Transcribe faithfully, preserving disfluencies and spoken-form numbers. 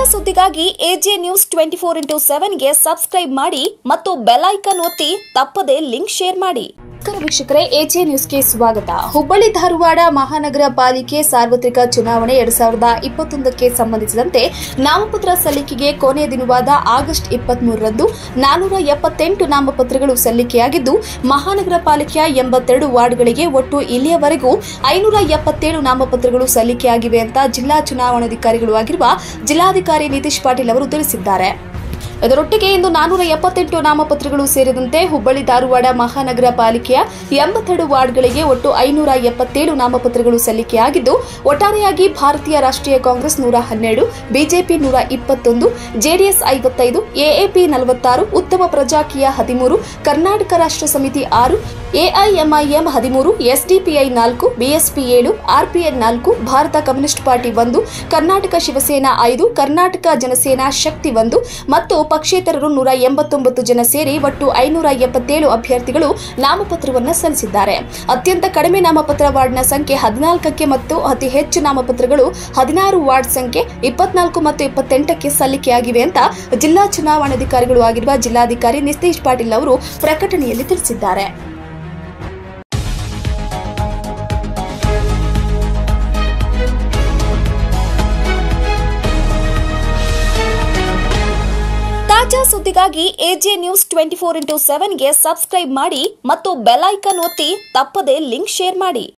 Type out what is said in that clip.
ಸುದ್ದಿಗಾಗಿ AJ news twenty four into seven ಗೆ subscribe ಮಾಡಿ ಮತ್ತು ಬೆಲ್ ಐಕಾನ್ ಒತ್ತಿ ತಪ್ಪದೇ ಲಿಂಕ್ ಶೇರ್ ಮಾಡಿ. ವೀಕ್ಷಕರೇ, ಎಜೆ ನ್ಯೂಸ್ಗೆ ಸ್ವಾಗತ. ಹುಬ್ಬಳ್ಳಿ ಧಾರವಾಡ ಮಹಾನಗರ ಪಾಲಿಕೆ ಸಾರ್ವತ್ರಿಕ ಚುನಾವಣೆ ಎರಡ್ ಸಾವಿರದ ಇಪ್ಪತ್ತೊಂದಕ್ಕೆ ಸಂಬಂಧಿಸಿದಂತೆ ನಾಮಪತ್ರ ಸಲ್ಲಿಕೆಗೆ ಕೊನೆಯ ದಿನವಾದ ಆಗಸ್ಟ್ ಇಪ್ಪತ್ಮೂರರಂದು ನಾನೂರ ಎಪ್ಪತ್ತೆಂಟು ನಾಮಪತ್ರಗಳು ಸಲ್ಲಿಕೆಯಾಗಿದ್ದು, ಮಹಾನಗರ ಪಾಲಿಕೆಯ ಎಂಬತ್ತೆರಡು ವಾರ್ಡ್ಗಳಿಗೆ ಒಟ್ಟು ಇಲ್ಲಿಯವರೆಗೂ ಐನೂರ ಎಪ್ಪತ್ತೇಳು ನಾಮಪತ್ರಗಳು ಸಲ್ಲಿಕೆಯಾಗಿವೆ ಅಂತ ಜಿಲ್ಲಾ ಚುನಾವಣಾಧಿಕಾರಿಗಳು ಆಗಿರುವ ಜಿಲ್ಲಾಧಿಕಾರಿ ನಿತೀಶ್ ಪಾಟೀಲ್ ಅವರು ತಿಳಿಸಿದ್ದಾರೆ. ಇದರೊಟ್ಟಿಗೆ ಇಂದು ನಾನೂರ ಎಪ್ಪತ್ತೆಂಟು ನಾಮಪತ್ರಗಳು ಸೇರಿದಂತೆ ಹುಬ್ಬಳ್ಳಿ ಧಾರವಾಡ ಮಹಾನಗರ ಪಾಲಿಕೆಯ ಎಂಬತ್ತೆರಡು ವಾರ್ಡ್ಗಳಿಗೆ ಒಟ್ಟು ಐನೂರ ಎಪ್ಪತ್ತೇಳು ನಾಮಪತ್ರಗಳು ಸಲ್ಲಿಕೆಯಾಗಿದ್ದು, ಒಟ್ಟಾರೆಯಾಗಿ ಭಾರತೀಯ ರಾಷ್ಟ್ರೀಯ ಕಾಂಗ್ರೆಸ್ ನೂರ ಹನ್ನೆರಡು, ಬಿಜೆಪಿ ನೂರ ಇಪ್ಪತ್ತೊಂದು, ಜೆಡಿಎಸ್ ಐವತ್ತೈದು, ಎಎಪಿ ನಲವತ್ತಾರು, ಉತ್ತಮ ಪ್ರಜಾಕೀಯ ಹದಿಮೂರು, ಕರ್ನಾಟಕ ರಾಷ್ಟ್ರ ಸಮಿತಿ ಆರು, ಎಐಎಂಐಎಂ ಹದಿಮೂರು, ಎಸ್ಡಿಪಿಐ ನಾಲ್ಕು, ಬಿಎಸ್ಪಿ ಏಳು, ಆರ್ಪಿಎನ್ ನಾಲ್ಕು, ಭಾರತ ಕಮ್ಯುನಿಸ್ಟ್ ಪಾರ್ಟಿ ಒಂದು, ಕರ್ನಾಟಕ ಶಿವಸೇನಾ ಐದು, ಕರ್ನಾಟಕ ಜನಸೇನಾ ಶಕ್ತಿ ಒಂದು ಮತ್ತು ಪಕ್ಷೇತರರು ನೂರ ಎಂಬತ್ತೊಂಬತ್ತು ಜನ ಸೇರಿ ಒಟ್ಟು ಐನೂರ ಎಪ್ಪತ್ತೇಳು ಅಭ್ಯರ್ಥಿಗಳು ನಾಮಪತ್ರವನ್ನು ಸಲ್ಲಿಸಿದ್ದಾರೆ. ಅತ್ಯಂತ ಕಡಿಮೆ ನಾಮಪತ್ರ ವಾರ್ಡ್ನ ಸಂಖ್ಯೆ ಹದಿನಾಲ್ಕಕ್ಕೆ ಮತ್ತು ಅತಿ ಹೆಚ್ಚು ನಾಮಪತ್ರಗಳು ಹದಿನಾರು ವಾರ್ಡ್ ಸಂಖ್ಯೆ ಇಪ್ಪತ್ನಾಲ್ಕು ಮತ್ತು ಇಪ್ಪತ್ತೆಂಟಕ್ಕೆ ಸಲ್ಲಿಕೆಯಾಗಿವೆ ಅಂತ ಜಿಲ್ಲಾ ಚುನಾವಣಾಧಿಕಾರಿಗಳು ಆಗಿರುವ ಜಿಲ್ಲಾಧಿಕಾರಿ ನಿತೀಶ್ ಪಾಟೀಲ್ ಅವರು ಪ್ರಕಟಣೆಯಲ್ಲಿ ತಿಳಿಸಿದ್ದಾರೆ. ತಾಜಾ ಸುದ್ದಿಗಾಗಿ AJ news twenty four into seven ಗೆ ಸಬ್ಸ್ಕ್ರೈಬ್ ಮಾಡಿ ಮತ್ತು ಬೆಲ್ ಐಕಾನ್ ಒತ್ತಿ ತಪ್ಪದೇ ಲಿಂಕ್ ಶೇರ್ ಮಾಡಿ.